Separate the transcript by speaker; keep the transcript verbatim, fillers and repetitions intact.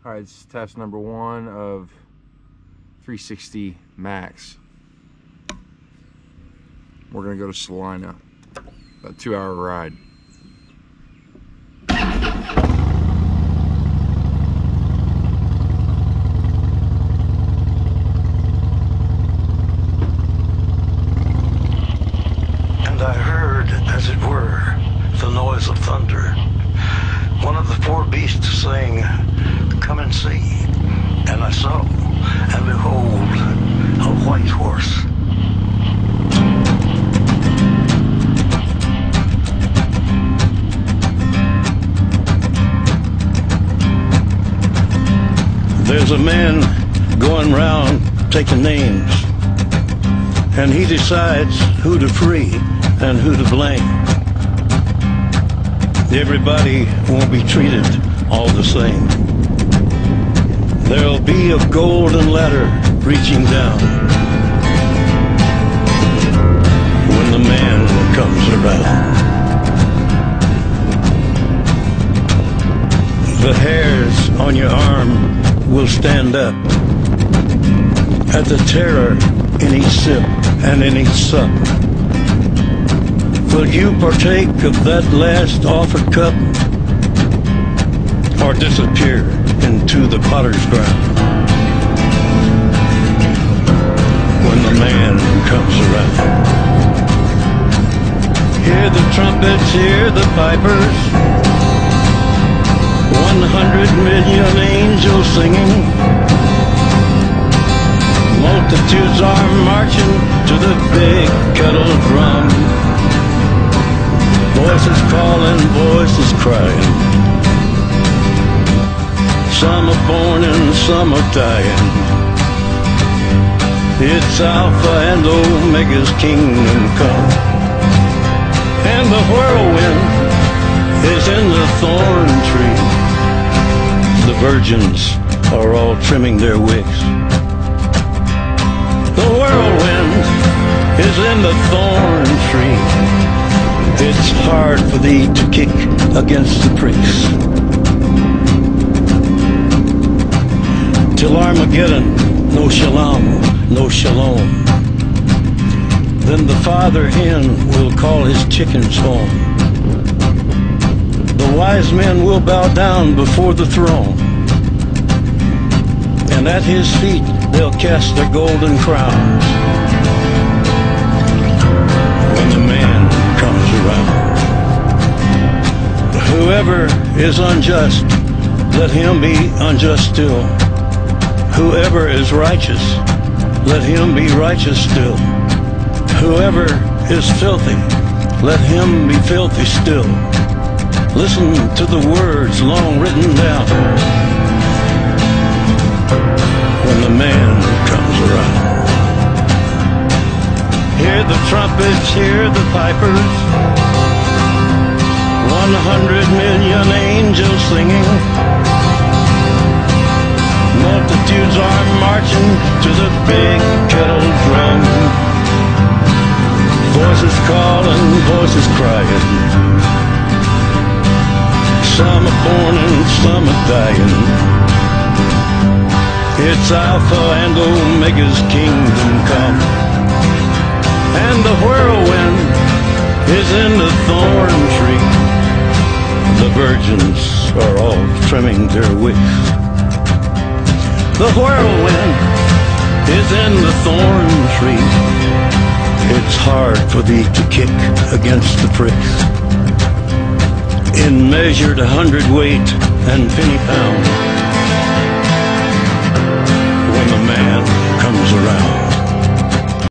Speaker 1: Alright, it's test number one of three sixty max. We're gonna go to Salina, about a two hour ride.
Speaker 2: And I heard, as it were, the noise of thunder. One of the four beasts saying, "Come and see." And I saw, and behold, a white horse. There's a man going round taking names, and he decides who to free and who to blame. Everybody won't be treated all the same. There'll be a golden ladder reaching down when the man comes around. The hairs on your arm will stand up at the terror in each sip and in each sup. Will you partake of that last offered cup, or disappear into the potter's ground when the man comes around? Hear the trumpets, hear the pipers, one hundred million angels singing. Multitudes are marching to the big kettle drum. Voices calling, voices crying. Some are born and some are dying. It's Alpha and Omega's kingdom come. And the whirlwind is in the thorn tree. The virgins are all trimming their wicks. The whirlwind is in the thorn tree. It's hard for thee to kick against the pricks. Till Armageddon, no shalom, no shalom. Then the father hen will call his chickens home. The wise men will bow down before the throne, and at his feet they'll cast their golden crowns when the man comes around. Whoever is unjust, let him be unjust still. Whoever is righteous, let him be righteous still. Whoever is filthy, let him be filthy still. Listen to the words long written down when the man comes around. Hear the trumpets, hear the pipers, one hundred million angels singing. Multitudes are marching to the big kettle drum. Voices calling, voices crying. Some are born and some are dying. It's Alpha and Omega's kingdom come. And the whirlwind is in the thorn tree. The virgins are all trimming their wicks. The whirlwind is in the thorn tree. It's hard for thee to kick against the pricks. In measured hundredweight and penny pound,